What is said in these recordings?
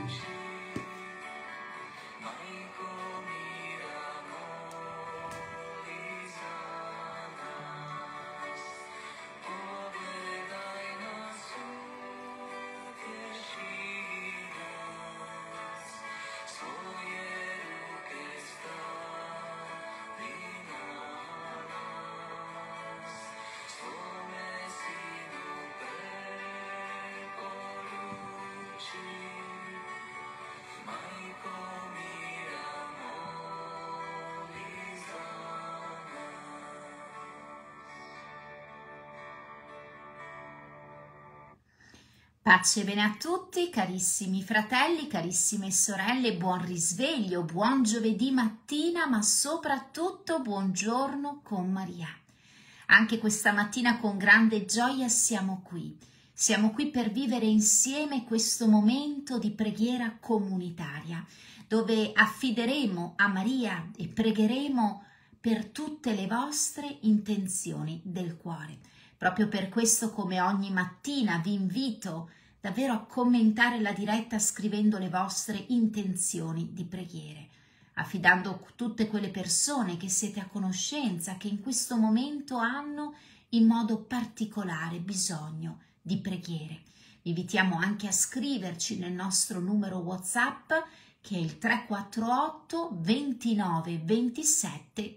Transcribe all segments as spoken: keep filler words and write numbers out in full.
Pace e bene a tutti, carissimi fratelli, carissime sorelle, buon risveglio, buon giovedì mattina, ma soprattutto buongiorno con Maria. Anche questa mattina con grande gioia siamo qui. Siamo qui per vivere insieme questo momento di preghiera comunitaria, dove affideremo a Maria e pregheremo per tutte le vostre intenzioni del cuore. Proprio per questo, come ogni mattina, vi invito davvero a commentare la diretta scrivendo le vostre intenzioni di preghiere, affidando tutte quelle persone che siete a conoscenza, che in questo momento hanno in modo particolare bisogno di preghiere. Vi invitiamo anche a scriverci nel nostro numero WhatsApp, che è il tre quattro otto ventinove ventisette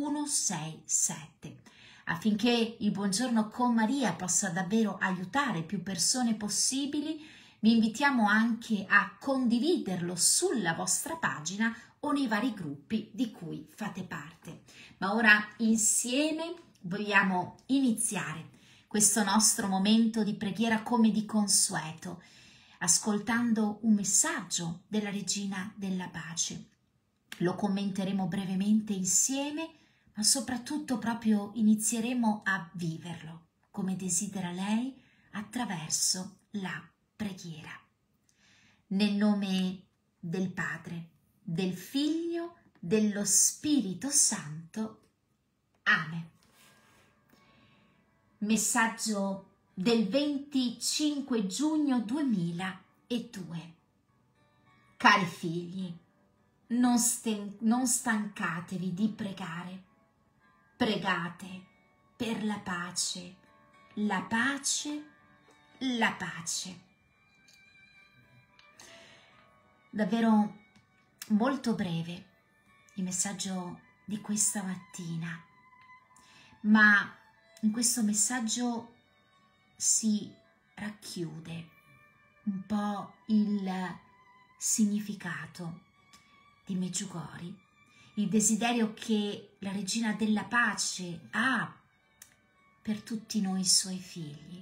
centosessantasette. Affinché il buongiorno con Maria possa davvero aiutare più persone possibili, vi invitiamo anche a condividerlo sulla vostra pagina o nei vari gruppi di cui fate parte. Ma ora insieme vogliamo iniziare questo nostro momento di preghiera come di consueto, ascoltando un messaggio della Regina della Pace. Lo commenteremo brevemente insieme, ma soprattutto proprio inizieremo a viverlo come desidera lei attraverso la preghiera. Nel nome del Padre, del Figlio, dello Spirito Santo. Amen. Messaggio del venticinque giugno duemiladue. Cari figli, non, non stancatevi di pregare. Pregate per la pace, la pace, la pace. Davvero molto breve il messaggio di questa mattina, ma in questo messaggio si racchiude un po' il significato di Medjugorje, il desiderio che la Regina della Pace ha per tutti noi suoi figli.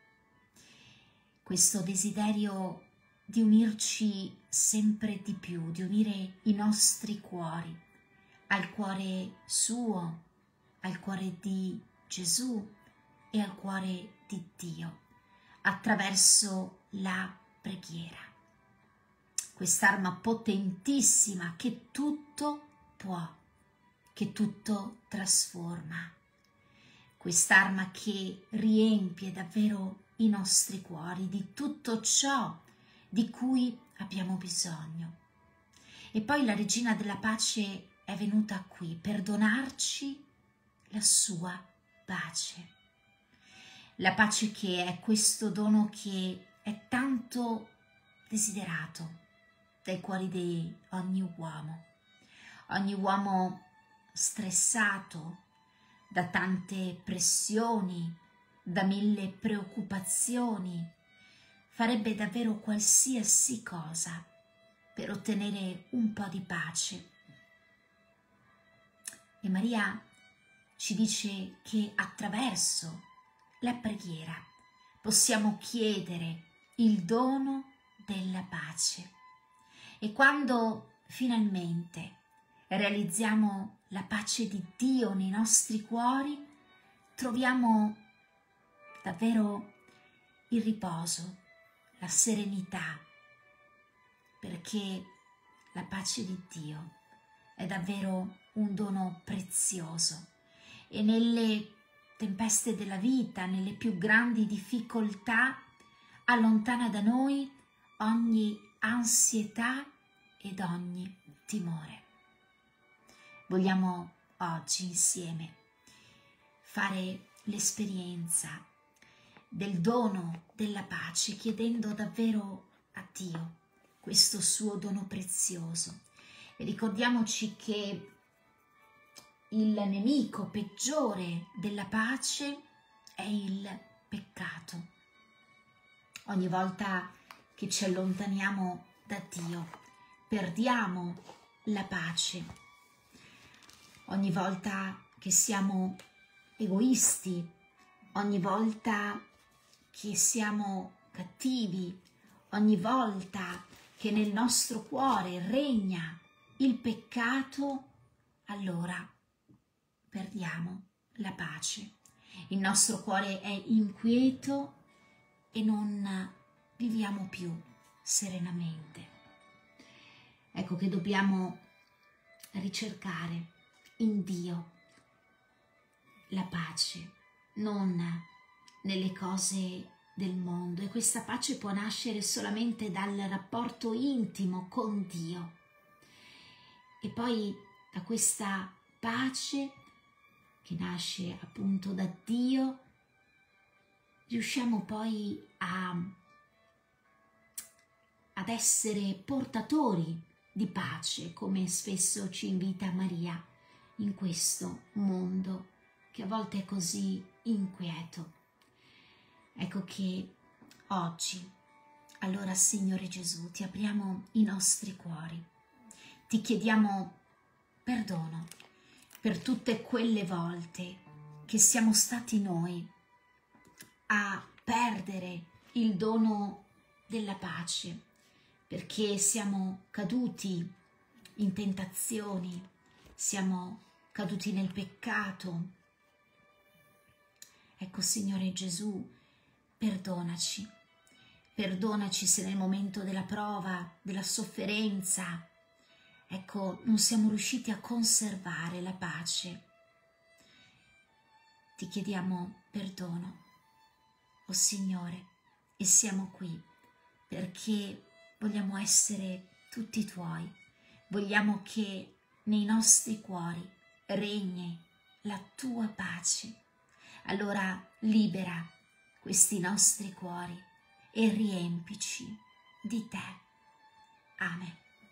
Questo desiderio di unirci sempre di più, di unire i nostri cuori al cuore suo, al cuore di Gesù e al cuore di Dio, attraverso la preghiera. Quest'arma potentissima che tutto può, che tutto trasforma, quest'arma che riempie davvero i nostri cuori di tutto ciò di cui abbiamo bisogno. E poi la Regina della Pace è venuta qui per donarci la sua pace, la pace che è questo dono che è tanto desiderato dai cuori di ogni uomo. Ogni uomo stressato da tante pressioni, da mille preoccupazioni, farebbe davvero qualsiasi cosa per ottenere un po' di pace. E Maria ci dice che attraverso la preghiera possiamo chiedere il dono della pace. E quando finalmente realizziamo la pace di Dio nei nostri cuori, troviamo davvero il riposo, la serenità, perché la pace di Dio è davvero un dono prezioso e nelle tempeste della vita, nelle più grandi difficoltà, allontana da noi ogni ansietà ed ogni timore. Vogliamo oggi insieme fare l'esperienza del dono della pace, chiedendo davvero a Dio questo suo dono prezioso. E ricordiamoci che il nemico peggiore della pace è il peccato. Ogni volta che ci allontaniamo da Dio, perdiamo la pace. Ogni volta che siamo egoisti, ogni volta che siamo cattivi, ogni volta che nel nostro cuore regna il peccato, allora perdiamo la pace. Il nostro cuore è inquieto e non viviamo più serenamente. Ecco che dobbiamo ricercare in Dio la pace, non nelle cose del mondo, e questa pace può nascere solamente dal rapporto intimo con Dio. E poi da questa pace che nasce appunto da Dio riusciamo poi a, ad essere portatori di pace, come spesso ci invita Maria in questo mondo che a volte è così inquieto. Ecco che oggi, allora Signore Gesù, ti apriamo i nostri cuori, ti chiediamo perdono per tutte quelle volte che siamo stati noi a perdere il dono della pace, perché siamo caduti in tentazioni, siamo caduti nel peccato. Ecco Signore Gesù, perdonaci, perdonaci se nel momento della prova, della sofferenza, ecco, non siamo riusciti a conservare la pace. Ti chiediamo perdono, oh Signore, e siamo qui perché vogliamo essere tutti Tuoi, vogliamo che nei nostri cuori regni la Tua pace. Allora libera questi nostri cuori e riempici di Te. Amen.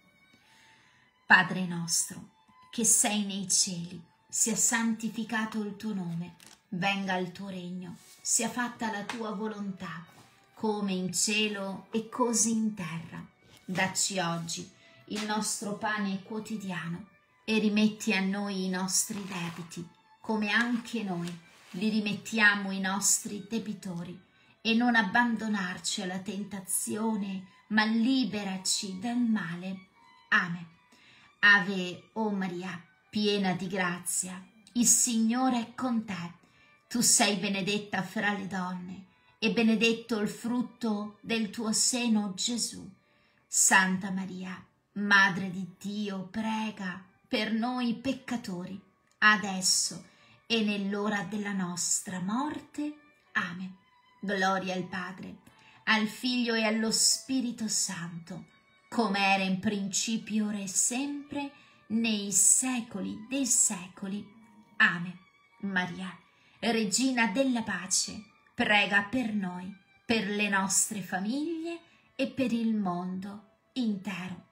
Padre nostro, che sei nei cieli, sia santificato il Tuo nome, venga il Tuo regno, sia fatta la Tua volontà, come in cielo e così in terra. Dacci oggi il nostro pane quotidiano e rimetti a noi i nostri debiti, come anche noi li rimettiamo i nostri debitori, e non abbandonarci alla tentazione, ma liberaci dal male. Amen. Ave, o Maria, piena di grazia, il Signore è con te. Tu sei benedetta fra le donne, e benedetto il frutto del tuo seno, Gesù. Santa Maria, Madre di Dio, prega per noi peccatori, adesso e nell'ora della nostra morte. Amen. Gloria al Padre, al Figlio e allo Spirito Santo, come era in principio, ora e sempre, nei secoli dei secoli. Amen. Maria, Regina della pace, prega per noi, per le nostre famiglie e per il mondo intero.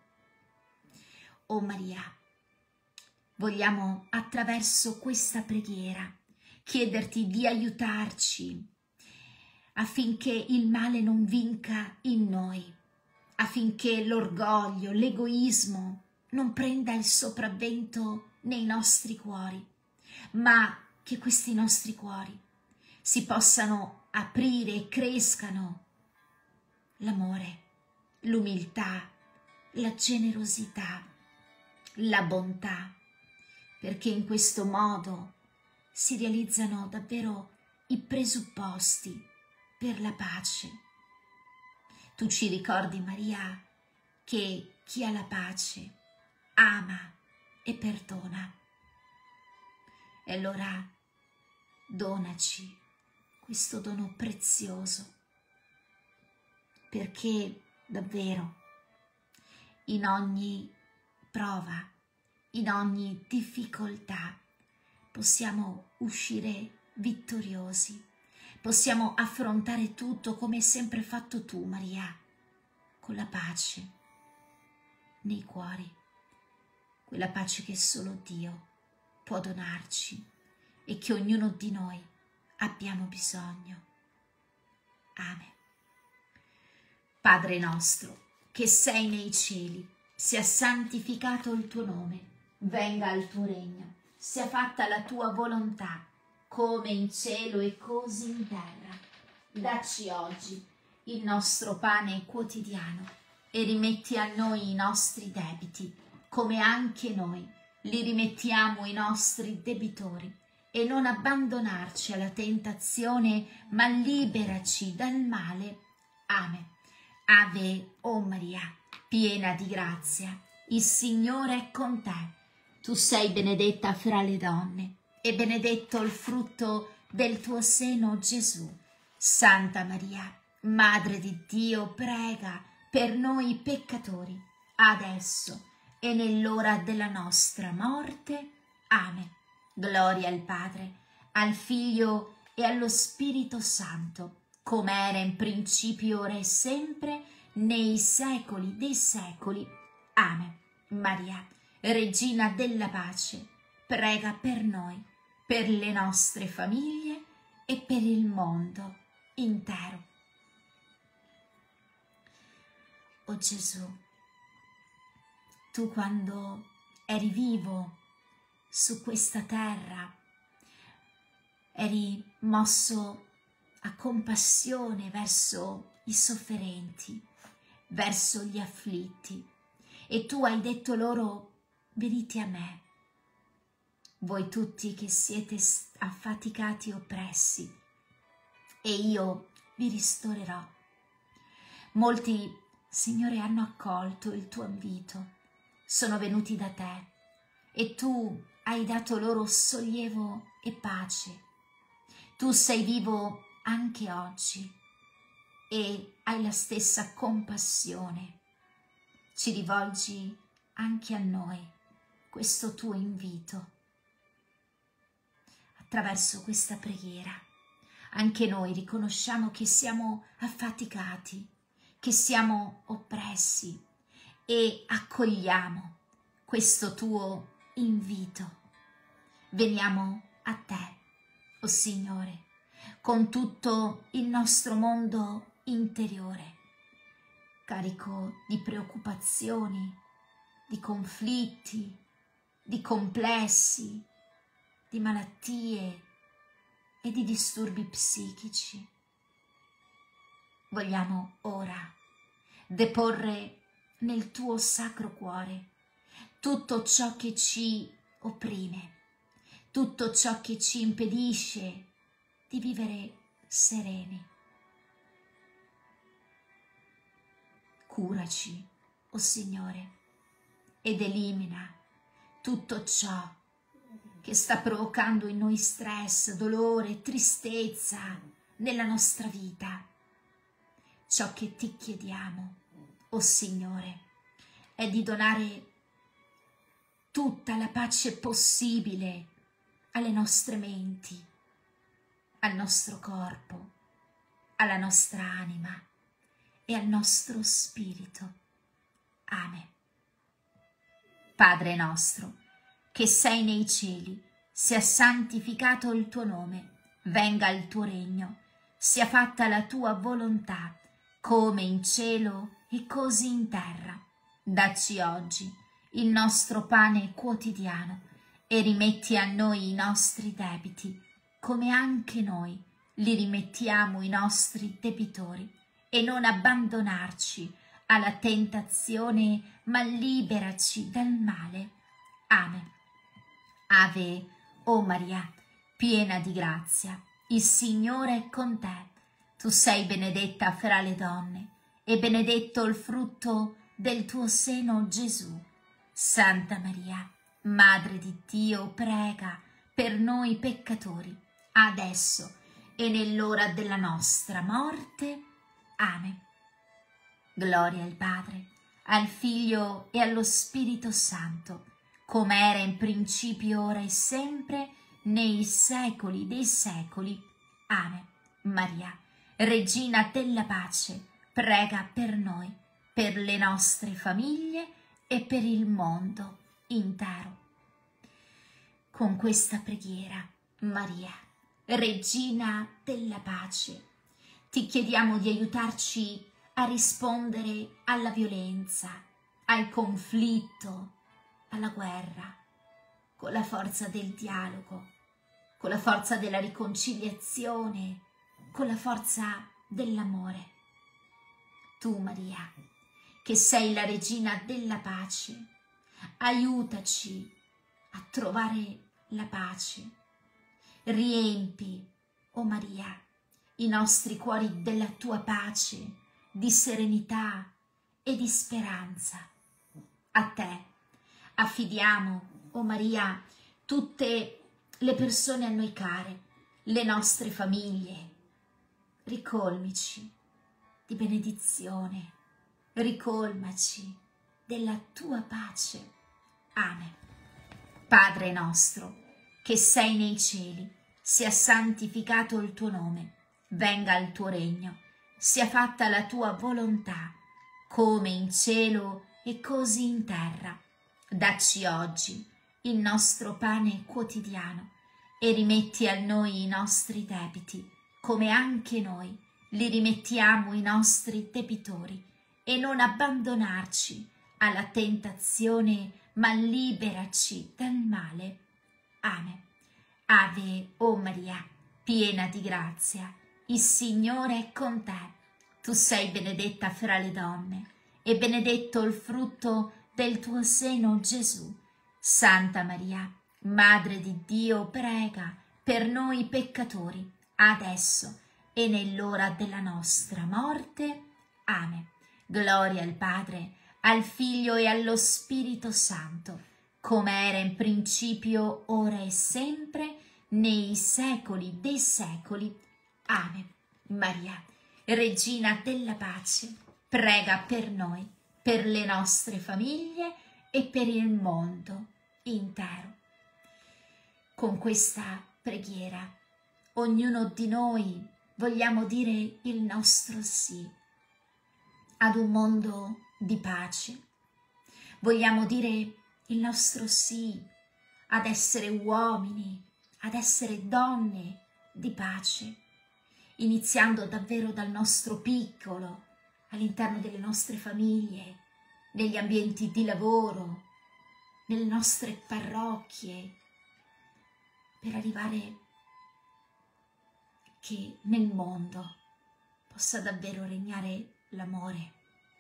O Maria, vogliamo attraverso questa preghiera chiederti di aiutarci affinché il male non vinca in noi, affinché l'orgoglio, l'egoismo non prenda il sopravvento nei nostri cuori, ma che questi nostri cuori si possano aprire e crescano l'amore, l'umiltà, la generosità, la bontà, perché in questo modo si realizzano davvero i presupposti per la pace. Tu ci ricordi, Maria, che chi ha la pace ama e perdona. E allora donaci questo dono prezioso, perché davvero in ogni prova, in ogni difficoltà, possiamo uscire vittoriosi, possiamo affrontare tutto come hai sempre fatto tu, Maria, con la pace nei cuori, quella pace che solo Dio può donarci e che ognuno di noi abbiamo bisogno. Amen. Padre nostro, che sei nei cieli, sia santificato il tuo nome, venga il tuo regno, sia fatta la tua volontà, come in cielo e così in terra. Dacci oggi il nostro pane quotidiano e rimetti a noi i nostri debiti, come anche noi li rimettiamo ai nostri debitori, e non abbandonarci alla tentazione, ma liberaci dal male. Amen. Ave, o Maria, piena di grazia, il Signore è con te. Tu sei benedetta fra le donne, e benedetto il frutto del tuo seno, Gesù. Santa Maria, Madre di Dio, prega per noi peccatori, adesso e nell'ora della nostra morte. Amen. Gloria al Padre, al Figlio e allo Spirito Santo, come era in principio, ora e sempre, nei secoli dei secoli. Amen. Maria, Regina della pace, prega per noi, per le nostre famiglie e per il mondo intero. O Gesù, tu quando eri vivo su questa terra eri mosso a compassione verso i sofferenti, verso gli afflitti, e tu hai detto loro: venite a me, voi tutti che siete affaticati e oppressi, e io vi ristorerò. Molti, Signore, hanno accolto il tuo invito, sono venuti da te, e tu hai dato loro sollievo e pace. Tu sei vivo anche oggi e hai la stessa compassione. Ci rivolgi anche a noi questo tuo invito. Attraverso questa preghiera anche noi riconosciamo che siamo affaticati, che siamo oppressi, e accogliamo questo tuo invito. Veniamo a te, o Signore, con tutto il nostro mondo interiore, carico di preoccupazioni, di conflitti, di complessi, di malattie e di disturbi psichici. Vogliamo ora deporre nel tuo sacro cuore tutto ciò che ci opprime, tutto ciò che ci impedisce di vivere sereni. Curaci, o Signore, ed elimina tutto ciò che sta provocando in noi stress, dolore, tristezza nella nostra vita. Ciò che ti chiediamo, o Signore, è di donare tutta la pace possibile alle nostre menti, al nostro corpo, alla nostra anima e al nostro spirito. Amen. Padre nostro, che sei nei cieli, sia santificato il tuo nome, venga il tuo regno, sia fatta la tua volontà, come in cielo e così in terra. Dacci oggi il nostro pane quotidiano e rimetti a noi i nostri debiti, come anche noi li rimettiamo ai nostri debitori, e non abbandonarci alla tentazione, ma liberaci dal male. Amen. Ave, o Maria, piena di grazia, il Signore è con te. Tu sei benedetta fra le donne, e benedetto il frutto del tuo seno, Gesù. Santa Maria, Madre di Dio, prega per noi peccatori, adesso e nell'ora della nostra morte. Amen. Gloria al Padre, al Figlio e allo Spirito Santo, come era in principio, ora e sempre, nei secoli dei secoli. Amen. Maria, Regina della pace, prega per noi, per le nostre famiglie e per il mondo intero. Con questa preghiera, Maria, Regina della pace, ti chiediamo di aiutarci a rispondere alla violenza, al conflitto, alla guerra, con la forza del dialogo, con la forza della riconciliazione, con la forza dell'amore. Tu, Maria, che sei la Regina della pace, aiutaci a trovare la pace. Riempi, o oh Maria, i nostri cuori della tua pace, di serenità e di speranza. A te affidiamo, o oh Maria, tutte le persone a noi care, le nostre famiglie. Ricolmici di benedizione, ricolmaci della tua pace. Amen. Padre nostro, che sei nei cieli, sia santificato il tuo nome, venga il tuo regno, sia fatta la tua volontà, come in cielo e così in terra. Dacci oggi il nostro pane quotidiano e rimetti a noi i nostri debiti, come anche noi li rimettiamo ai nostri debitori, e non abbandonarci alla tentazione, ma liberaci dal male. Amen. Ave, o Maria, piena di grazia, il Signore è con te. Tu sei benedetta fra le donne, e benedetto il frutto del tuo seno, Gesù. Santa Maria, Madre di Dio, prega per noi peccatori, adesso e nell'ora della nostra morte. Amen. Gloria al Padre, al Figlio e allo Spirito Santo, come era in principio, ora e sempre, nei secoli dei secoli. Amen. Maria, Regina della pace, prega per noi, per le nostre famiglie e per il mondo intero. Con questa preghiera, ognuno di noi vogliamo dire il nostro sì ad un mondo di pace. Vogliamo dire il nostro sì ad essere uomini, ad essere donne di pace, iniziando davvero dal nostro piccolo, all'interno delle nostre famiglie, negli ambienti di lavoro, nelle nostre parrocchie, per arrivare che nel mondo possa davvero regnare l'amore,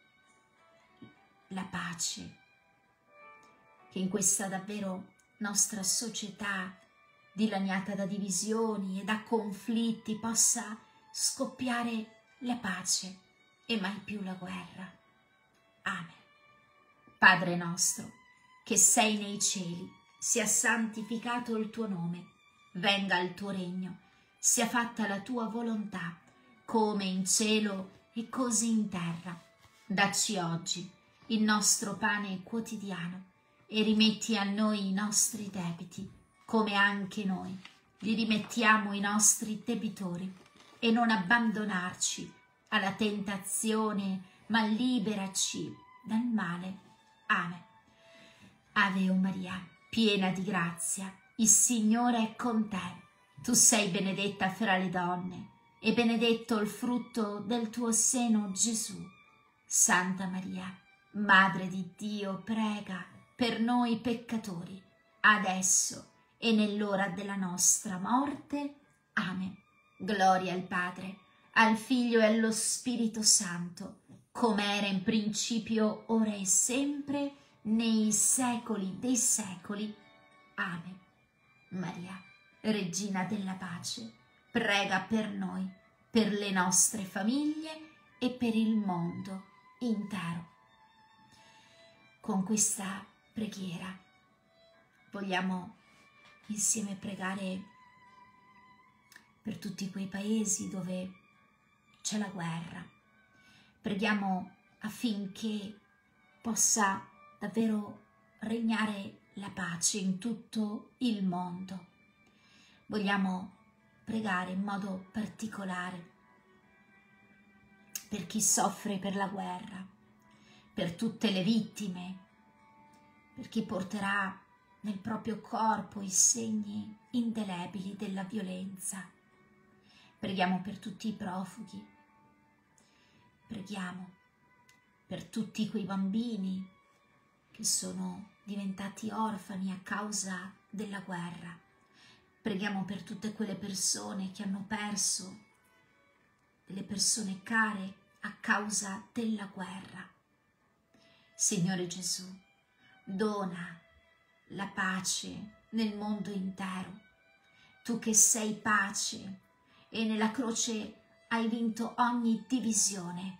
la pace, che in questa davvero nostra società dilaniata da divisioni e da conflitti possa scoppiare la pace e mai più la guerra. Amen. Padre nostro, che sei nei cieli, sia santificato il tuo nome, venga il tuo regno, sia fatta la tua volontà, come in cielo e così in terra. Dacci oggi il nostro pane quotidiano e rimetti a noi i nostri debiti, come anche noi li rimettiamo ai nostri debitori, e non abbandonarci alla tentazione, ma liberaci dal male. Amen. Ave o Maria, piena di grazia, il Signore è con te. Tu sei benedetta fra le donne, e benedetto il frutto del tuo seno, Gesù. Santa Maria, Madre di Dio, prega per noi peccatori, adesso e nell'ora della nostra morte. Amen. Gloria al Padre, al Figlio e allo Spirito Santo, come era in principio, ora e sempre, nei secoli dei secoli. Amen. Maria, Regina della pace, prega per noi, per le nostre famiglie e per il mondo intero. Con questa preghiera vogliamo insieme pregare per tutti quei paesi dove c'è la guerra. Preghiamo affinché possa davvero regnare la pace in tutto il mondo. Vogliamo pregare in modo particolare per chi soffre per la guerra, per tutte le vittime, per chi porterà nel proprio corpo i segni indelebili della violenza. Preghiamo per tutti i profughi, preghiamo per tutti quei bambini che sono diventati orfani a causa della guerra. Preghiamo per tutte quelle persone che hanno perso delle persone care a causa della guerra. Signore Gesù, dona la pace nel mondo intero. Tu che sei pace e nella croce hai vinto ogni divisione.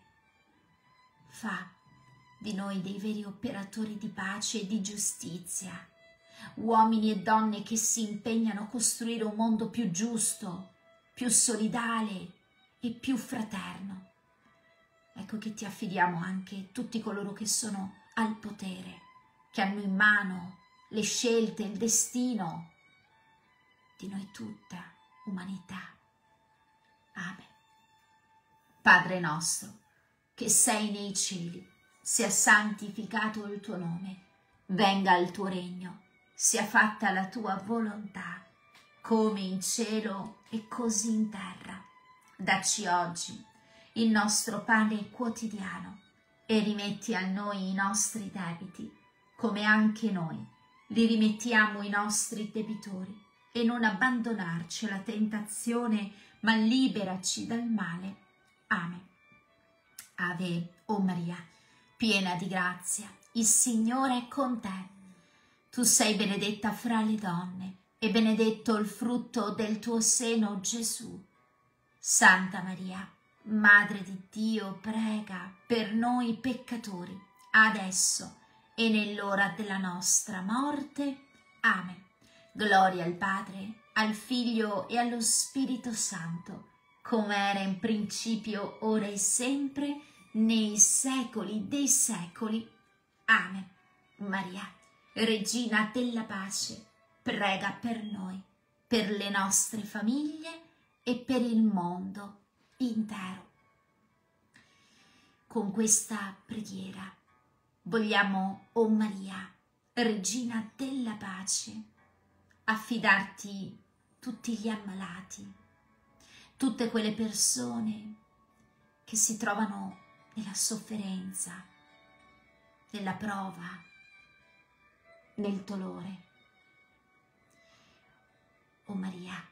Fa di noi dei veri operatori di pace e di giustizia, uomini e donne che si impegnano a costruire un mondo più giusto, più solidale e più fraterno. Ecco che ti affidiamo anche tutti coloro che sono al potere, che hanno in mano le scelte, il destino di noi tutta umanità. Amen. Padre nostro, che sei nei cieli, sia santificato il tuo nome, venga il tuo regno, sia fatta la tua volontà, come in cielo e così in terra. Dacci oggi il nostro pane quotidiano e rimetti a noi i nostri debiti, come anche noi li rimettiamo ai nostri debitori, e non abbandonarci alla tentazione, ma liberaci dal male. Amen. Ave, o Maria, piena di grazia, il Signore è con te. Tu sei benedetta fra le donne, e benedetto il frutto del tuo seno, Gesù. Santa Maria, Madre di Dio, prega per noi peccatori, adesso e nell'ora della nostra morte. Amen. Gloria al Padre, al Figlio e allo Spirito Santo, come era in principio, ora e sempre, nei secoli dei secoli. Amen. Maria, Regina della pace, prega per noi, per le nostre famiglie e per il mondo intero. Con questa preghiera vogliamo, o Maria, Regina della pace, affidarti tutti gli ammalati, tutte quelle persone che si trovano nella sofferenza, nella prova, nel dolore. O Maria,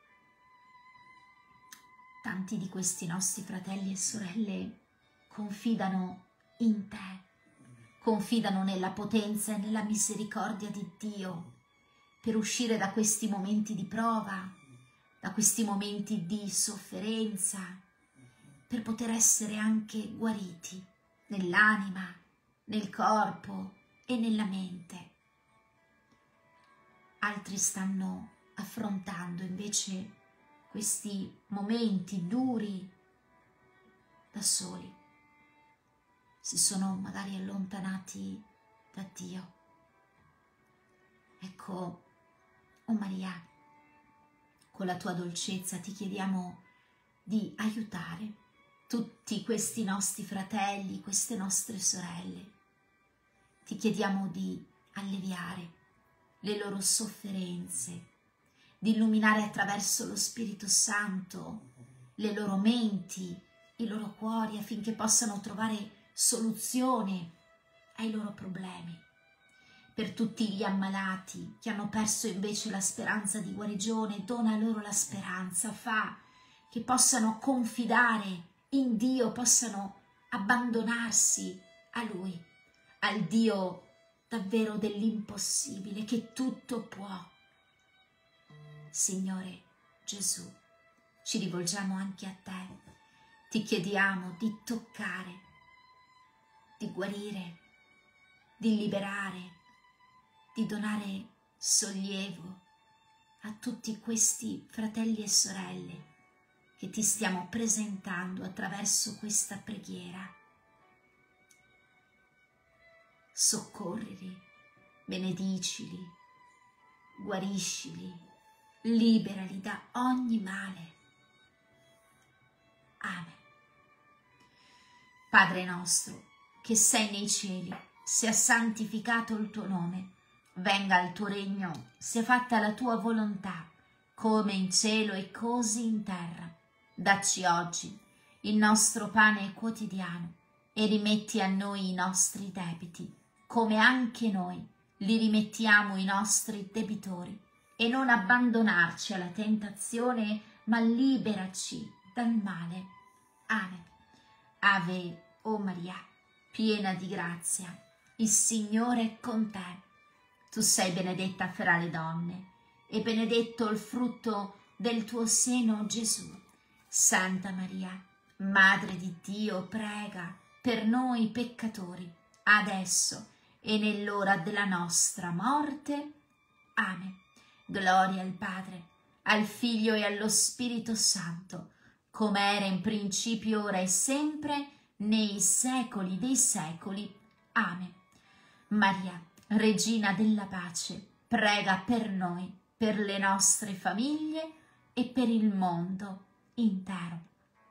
tanti di questi nostri fratelli e sorelle confidano in te, confidano nella potenza e nella misericordia di Dio per uscire da questi momenti di prova, da questi momenti di sofferenza, per poter essere anche guariti nell'anima, nel corpo e nella mente. Altri stanno affrontando invece questi momenti duri da soli, si sono magari allontanati da Dio. Ecco, o Maria, con la tua dolcezza ti chiediamo di aiutare tutti questi nostri fratelli, queste nostre sorelle. Ti chiediamo di alleviare le loro sofferenze, di illuminare attraverso lo Spirito Santo le loro menti, i loro cuori, affinché possano trovare soluzione ai loro problemi. Per tutti gli ammalati che hanno perso invece la speranza di guarigione, dona loro la speranza, fa che possano confidare in Dio, possano abbandonarsi a Lui, al Dio davvero dell'impossibile, che tutto può. Signore Gesù, ci rivolgiamo anche a te, ti chiediamo di toccare, di guarire, di liberare, di donare sollievo a tutti questi fratelli e sorelle che ti stiamo presentando attraverso questa preghiera. soccorrili, benedicili, guariscili, liberali da ogni male. Amen. Padre nostro, che sei nei cieli, sia santificato il tuo nome, venga il tuo regno, sia fatta la tua volontà, come in cielo e così in terra. Dacci oggi il nostro pane quotidiano e rimetti a noi i nostri debiti, come anche noi li rimettiamo ai nostri debitori, e non abbandonarci alla tentazione, ma liberaci dal male. Amen. Ave, o Maria, piena di grazia, il Signore è con te. Tu sei benedetta fra le donne, e benedetto il frutto del tuo seno, Gesù. Santa Maria, Madre di Dio, prega per noi peccatori, adesso e nell'ora della nostra morte. Amen. Gloria al Padre, al Figlio e allo Spirito Santo, come era in principio, ora e sempre, nei secoli dei secoli. Amen. Maria, Regina della pace, prega per noi, per le nostre famiglie e per il mondo intero.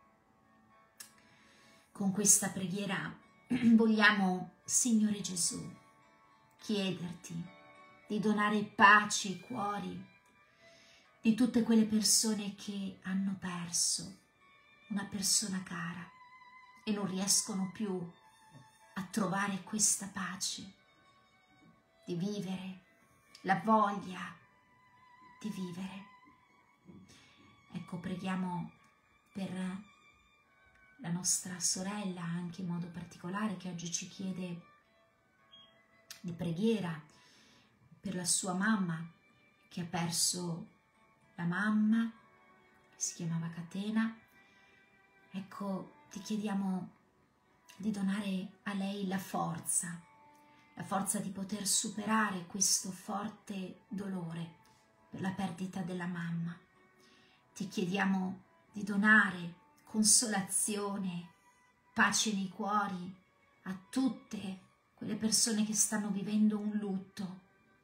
Con questa preghiera vogliamo, Signore Gesù, chiederti di donare pace ai cuori di tutte quelle persone che hanno perso una persona cara e non riescono più a trovare questa pace di vivere, la voglia di vivere. Ecco, preghiamo per la nostra sorella, anche in modo particolare, che oggi ci chiede di preghiera per la sua mamma, che ha perso la mamma, che si chiamava Catena. Ecco, ti chiediamo di donare a lei la forza, la forza di poter superare questo forte dolore per la perdita della mamma. Ti chiediamo di donare consolazione, pace nei cuori a tutte quelle persone che stanno vivendo un lutto.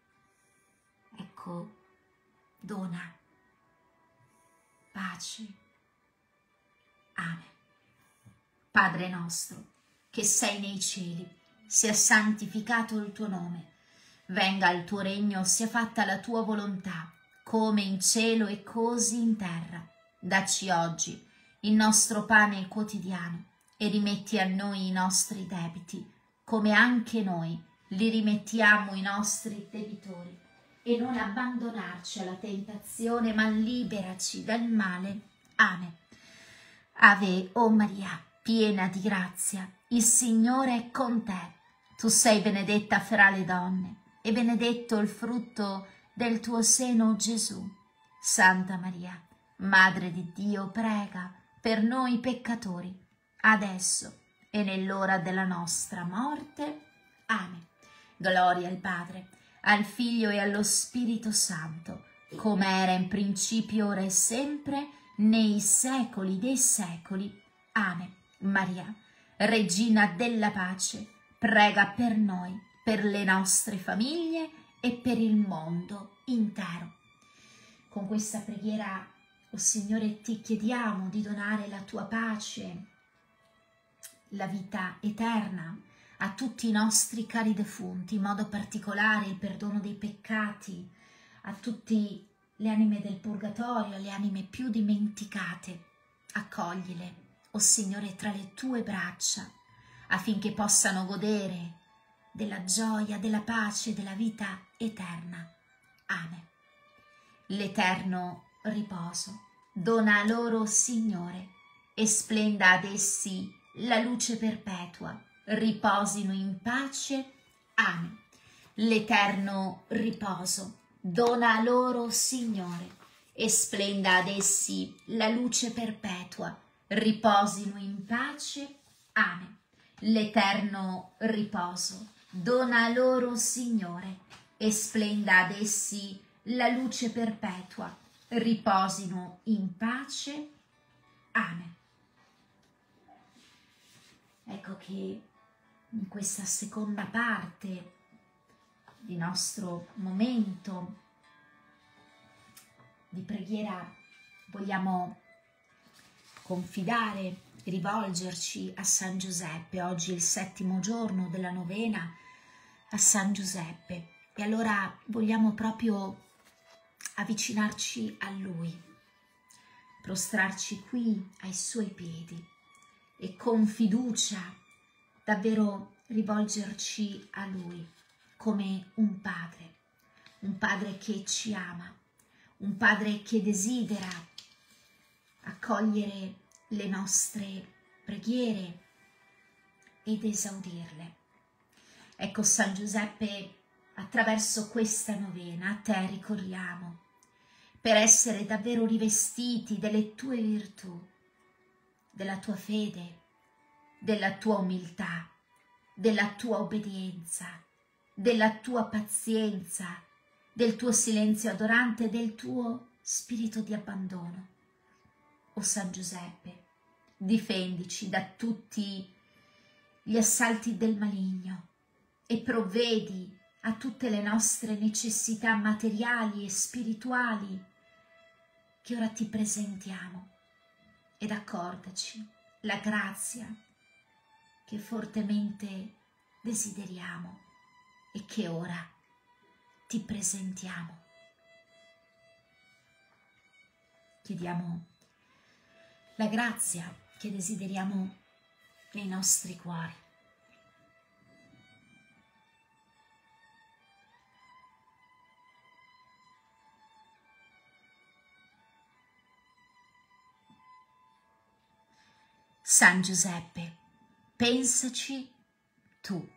Ecco, dona pace. Amen. Padre nostro, che sei nei cieli, sia santificato il tuo nome, venga il tuo regno, sia fatta la tua volontà, come in cielo e così in terra. Dacci oggi il nostro pane quotidiano e rimetti a noi i nostri debiti, come anche noi li rimettiamo ai nostri debitori, e non abbandonarci alla tentazione, ma liberaci dal male. Amen. Ave, o Maria, piena di grazia, il Signore è con te. Tu sei benedetta fra le donne, e benedetto il frutto del tuo seno, Gesù. Santa Maria, Madre di Dio, prega per noi peccatori, adesso e nell'ora della nostra morte. Amen. Gloria al Padre, al Figlio e allo Spirito Santo, come era in principio, ora e sempre, nei secoli dei secoli. Amen. Maria, Regina della pace, prega per noi, per le nostre famiglie e per il mondo intero. Con questa preghiera, o Signore, ti chiediamo di donare la tua pace, la vita eterna a tutti i nostri cari defunti, in modo particolare il perdono dei peccati, a tutte le anime del purgatorio, le anime più dimenticate. Accoglile, o Signore, tra le tue braccia, affinché possano godere della gioia, della pace, della vita eterna. Amen. L'eterno riposo dona loro, Signore, e splenda ad essi la luce perpetua. Riposino in pace. Amen. L'eterno riposo dona loro, Signore, e splenda ad essi la luce perpetua. Riposino in pace. Amen. L'eterno riposo dona loro, Signore, e splenda ad essi la luce perpetua. Riposino in pace. Amen. Ecco che in questa seconda parte di nostro momento di preghiera vogliamo confidare, rivolgerci a San Giuseppe. Oggi è il settimo giorno della novena a San Giuseppe e allora vogliamo proprio avvicinarci a Lui, prostrarci qui ai Suoi piedi e con fiducia davvero rivolgerci a Lui come un Padre, un Padre che ci ama, un Padre che desidera accogliere le nostre preghiere ed esaudirle. Ecco San Giuseppe, attraverso questa novena a te ricorriamo per essere davvero rivestiti delle tue virtù, della tua fede, della tua umiltà, della tua obbedienza, della tua pazienza, del tuo silenzio adorante, del tuo spirito di abbandono. O San Giuseppe, difendici da tutti gli assalti del maligno e provvedi a tutte le nostre necessità materiali e spirituali che ora ti presentiamo ed accordaci la grazia che fortemente desideriamo e che ora ti presentiamo. Chiediamo la grazia che desideriamo nei nostri cuori. San Giuseppe, pensaci tu.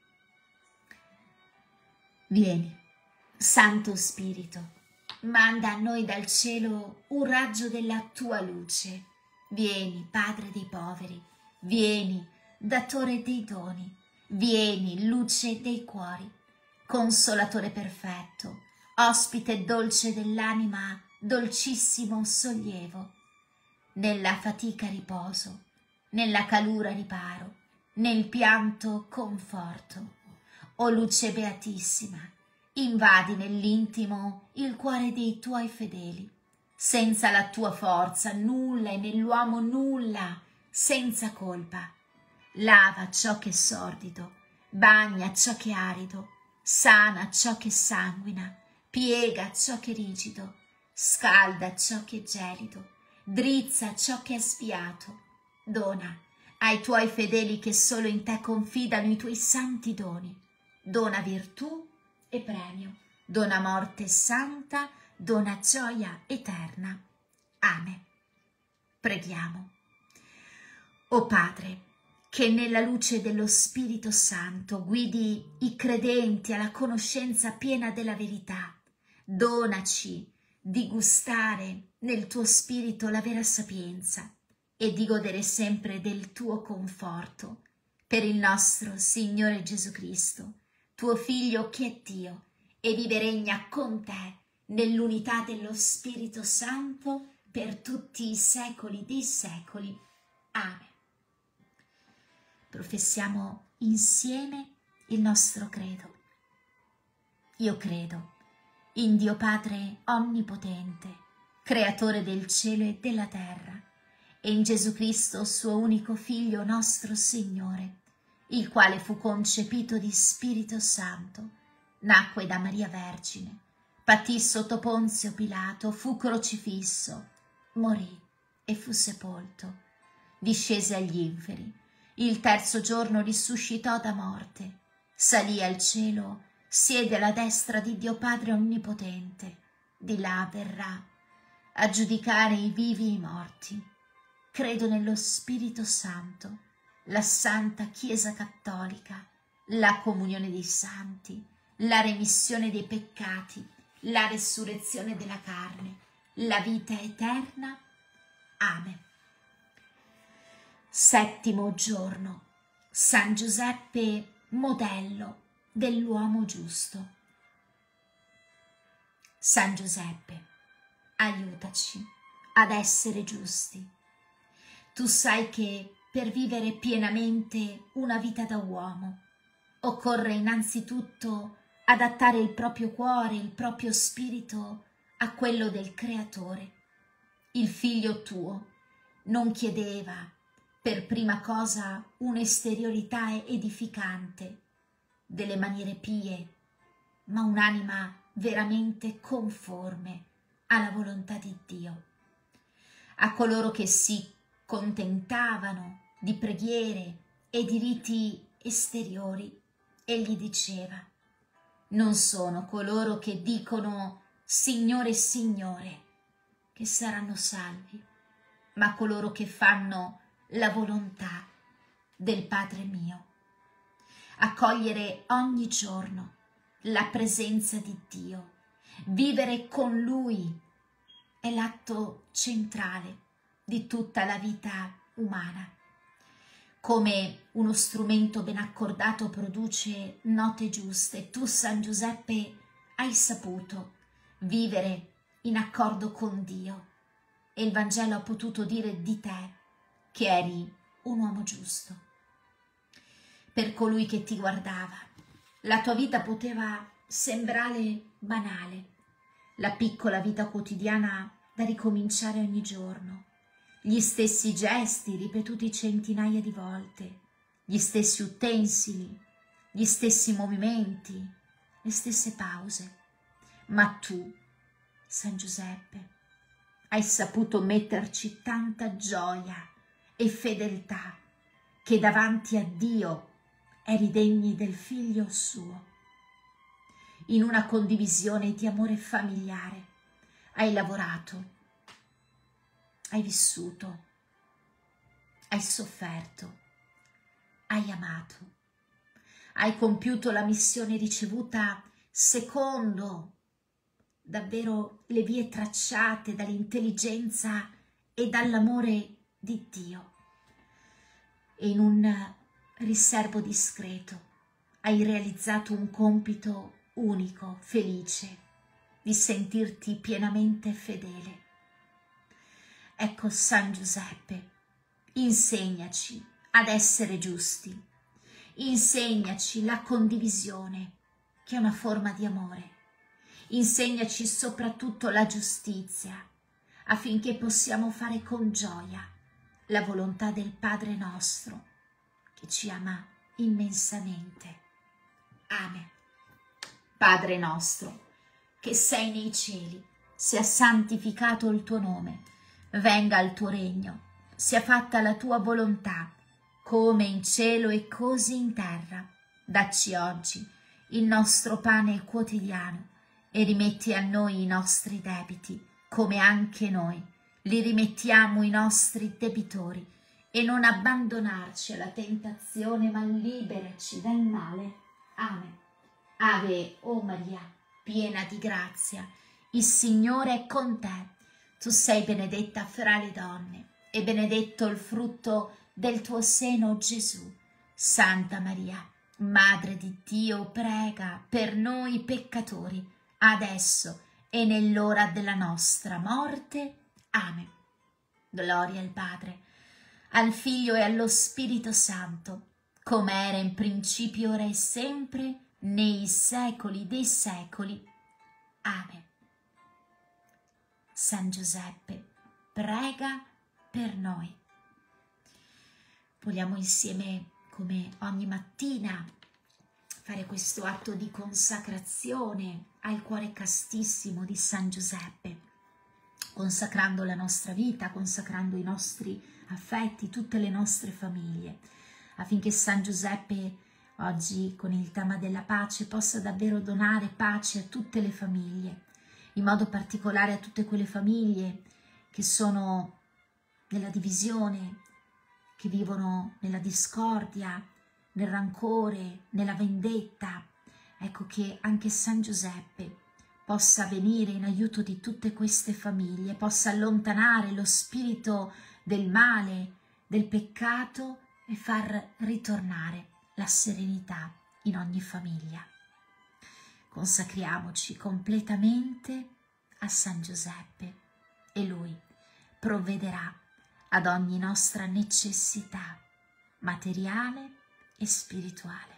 Vieni, Santo Spirito, manda a noi dal cielo un raggio della tua luce. Vieni, Padre dei poveri, vieni, Datore dei doni, vieni, luce dei cuori, Consolatore perfetto, ospite dolce dell'anima, dolcissimo sollievo. Nella fatica riposo, nella calura riparo, nel pianto conforto. O luce beatissima, invadi nell'intimo il cuore dei tuoi fedeli. Senza la tua forza nulla è nell'uomo nulla, senza colpa. Lava ciò che è sordido, bagna ciò che è arido, sana ciò che sanguina, piega ciò che è rigido, scalda ciò che è gelido, drizza ciò che è sviato. Dona ai tuoi fedeli che solo in te confidano i tuoi santi doni. Dona virtù e premio, dona morte santa, dona gioia eterna. Amen. Preghiamo. O Padre, che nella luce dello Spirito Santo guidi i credenti alla conoscenza piena della verità, donaci di gustare nel tuo Spirito la vera sapienza e di godere sempre del tuo conforto. Per il nostro Signore Gesù Cristo, tuo Figlio che è Dio e vive e regna con te nell'unità dello Spirito Santo per tutti i secoli dei secoli. Amen. Professiamo insieme il nostro credo. Io credo in Dio Padre Onnipotente, Creatore del cielo e della terra, e in Gesù Cristo, suo unico Figlio, nostro Signore, il quale fu concepito di Spirito Santo, nacque da Maria Vergine, patì sotto Ponzio Pilato, fu crocifisso, morì e fu sepolto, discese agli inferi, il terzo giorno risuscitò da morte, salì al cielo, siede alla destra di Dio Padre Onnipotente, di là verrà a giudicare i vivi e i morti. Credo nello Spirito Santo, la Santa Chiesa Cattolica, la comunione dei santi, la remissione dei peccati, la resurrezione della carne, la vita eterna. Amen. Settimo giorno. San Giuseppe, modello dell'uomo giusto. San Giuseppe, aiutaci ad essere giusti. Tu sai che per vivere pienamente una vita da uomo, occorre innanzitutto adattare il proprio cuore, il proprio spirito a quello del Creatore. Il figlio tuo non chiedeva per prima cosa un'esteriorità edificante, delle maniere pie, ma un'anima veramente conforme alla volontà di Dio. A coloro che si contentavano di preghiere e di riti esteriori, egli diceva: non sono coloro che dicono Signore, Signore, che saranno salvi, ma coloro che fanno la volontà del Padre mio. Accogliere ogni giorno la presenza di Dio, vivere con Lui, è l'atto centrale di tutta la vita umana. Come uno strumento ben accordato produce note giuste, tu, San Giuseppe, hai saputo vivere in accordo con Dio, e il Vangelo ha potuto dire di te che eri un uomo giusto. Per colui che ti guardava, la tua vita poteva sembrare banale, la piccola vita quotidiana da ricominciare ogni giorno, gli stessi gesti ripetuti centinaia di volte, gli stessi utensili, gli stessi movimenti, le stesse pause. Ma tu, San Giuseppe, hai saputo metterci tanta gioia e fedeltà che davanti a Dio eri degni del figlio suo. In una condivisione di amore familiare hai lavorato, hai vissuto, hai sofferto, hai amato, hai compiuto la missione ricevuta secondo davvero le vie tracciate dall'intelligenza e dall'amore di Dio. E in un riservo discreto hai realizzato un compito unico, felice, di sentirti pienamente fedele. Ecco, San Giuseppe, insegnaci ad essere giusti, insegnaci la condivisione, che è una forma di amore, insegnaci soprattutto la giustizia, affinché possiamo fare con gioia la volontà del Padre nostro, che ci ama immensamente. Amen. Padre nostro, che sei nei cieli, sia santificato il tuo nome, venga il tuo regno, sia fatta la tua volontà, come in cielo e così in terra. Dacci oggi il nostro pane quotidiano e rimetti a noi i nostri debiti, come anche noi li rimettiamo ai nostri debitori, e non abbandonarci alla tentazione, ma liberaci dal male. Amen. Ave, o Maria, piena di grazia, il Signore è con te. Tu sei benedetta fra le donne, e benedetto il frutto del tuo seno, Gesù. Santa Maria, Madre di Dio, prega per noi peccatori, adesso e nell'ora della nostra morte. Amen. Gloria al Padre, al Figlio e allo Spirito Santo, come era in principio, ora e sempre, nei secoli dei secoli. Amen. San Giuseppe, prega per noi. Vogliamo insieme, come ogni mattina, fare questo atto di consacrazione al cuore castissimo di San Giuseppe, consacrando la nostra vita, consacrando i nostri affetti, tutte le nostre famiglie, affinché San Giuseppe oggi, con il tema della pace, possa davvero donare pace a tutte le famiglie, in modo particolare a tutte quelle famiglie che sono nella divisione, che vivono nella discordia, nel rancore, nella vendetta. Ecco, che anche San Giuseppe possa venire in aiuto di tutte queste famiglie, possa allontanare lo spirito del male, del peccato, e far ritornare la serenità in ogni famiglia. Consacriamoci completamente a San Giuseppe e Lui provvederà ad ogni nostra necessità. materiale e spirituale.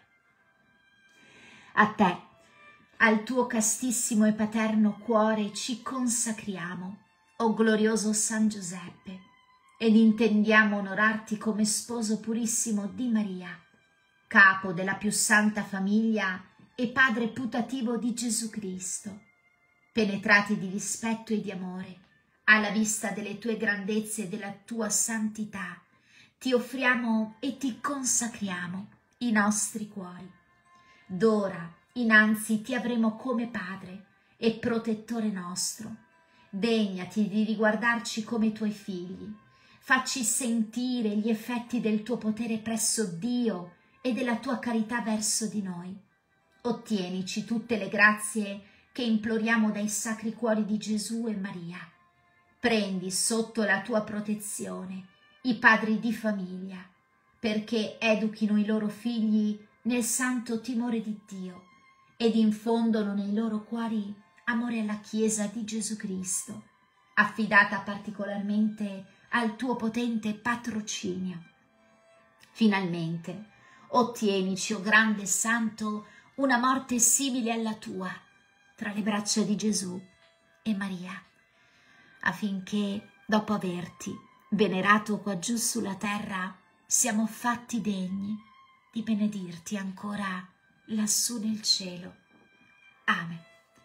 A te, al tuo castissimo e paterno cuore ci consacriamo, o glorioso San Giuseppe, ed intendiamo onorarti come sposo purissimo di Maria, capo della più santa famiglia e padre putativo di Gesù Cristo. Penetrati di rispetto e di amore, alla vista delle tue grandezze e della tua santità, ti offriamo e ti consacriamo i nostri cuori. D'ora innanzi ti avremo come Padre e protettore nostro. Degnati di riguardarci come tuoi figli. Facci sentire gli effetti del tuo potere presso Dio e della tua carità verso di noi. Ottienici tutte le grazie che imploriamo dai sacri cuori di Gesù e Maria. Prendi sotto la tua protezione i padri di famiglia, perché educhino i loro figli nel santo timore di Dio ed infondono nei loro cuori amore alla Chiesa di Gesù Cristo, affidata particolarmente al tuo potente patrocinio. Finalmente, ottienici, o grande Santo, una morte simile alla tua, tra le braccia di Gesù e Maria, affinché, dopo averti venerato qua giù sulla terra, siamo fatti degni di benedirti ancora lassù nel cielo. Amen.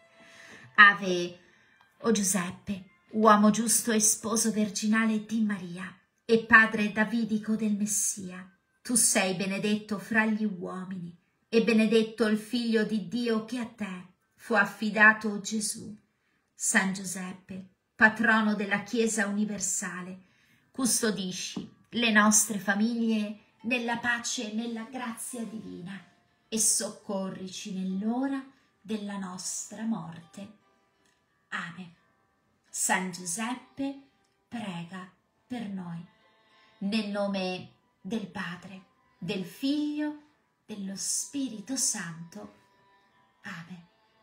Ave, o Giuseppe, uomo giusto e sposo virginale di Maria e padre davidico del Messia, tu sei benedetto fra gli uomini e benedetto il Figlio di Dio che a te fu affidato, Gesù. San Giuseppe, patrono della Chiesa universale, custodisci le nostre famiglie nella pace e nella grazia divina e soccorrici nell'ora della nostra morte. Amen. San Giuseppe, prega per noi. Nel nome del Padre, del Figlio, dello Spirito Santo. Amen.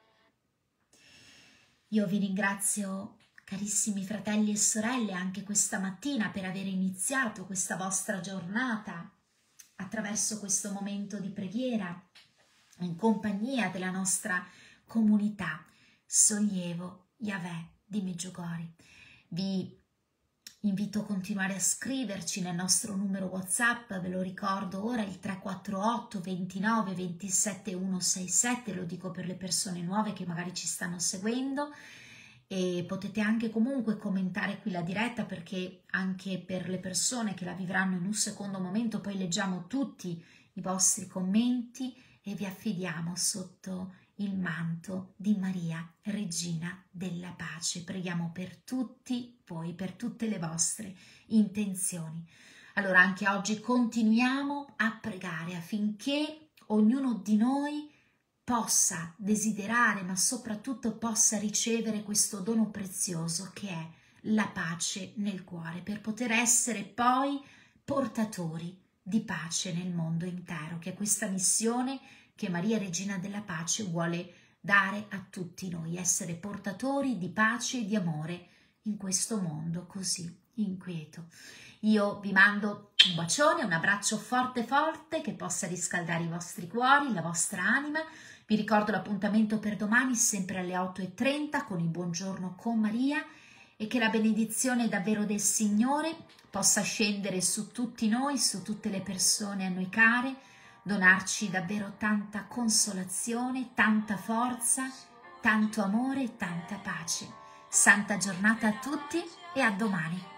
Io vi ringrazio, carissimi fratelli e sorelle, anche questa mattina per aver iniziato questa vostra giornata attraverso questo momento di preghiera in compagnia della nostra comunità Sollievo Yahweh di Meggiugori. Vi invito a continuare a scriverci nel nostro numero WhatsApp, ve lo ricordo ora, il tre quattro otto ventinove ventisette centosessantasette, lo dico per le persone nuove che magari ci stanno seguendo, e potete anche comunque commentare qui la diretta, perché anche per le persone che la vivranno in un secondo momento poi leggiamo tutti i vostri commenti e vi affidiamo sotto il manto di Maria, Regina della Pace. Preghiamo per tutti voi, per tutte le vostre intenzioni. Allora anche oggi continuiamo a pregare affinché ognuno di noi possa desiderare, ma soprattutto possa ricevere questo dono prezioso che è la pace nel cuore, per poter essere poi portatori di pace nel mondo intero, che è questa missione che Maria Regina della Pace vuole dare a tutti noi, essere portatori di pace e di amore in questo mondo così inquieto. Io vi mando un bacione, un abbraccio forte forte che possa riscaldare i vostri cuori, la vostra anima. Vi ricordo l'appuntamento per domani, sempre alle otto e trenta, con il Buongiorno con Maria, e che la benedizione davvero del Signore possa scendere su tutti noi, su tutte le persone a noi care, donarci davvero tanta consolazione, tanta forza, tanto amore e tanta pace. Santa giornata a tutti e a domani.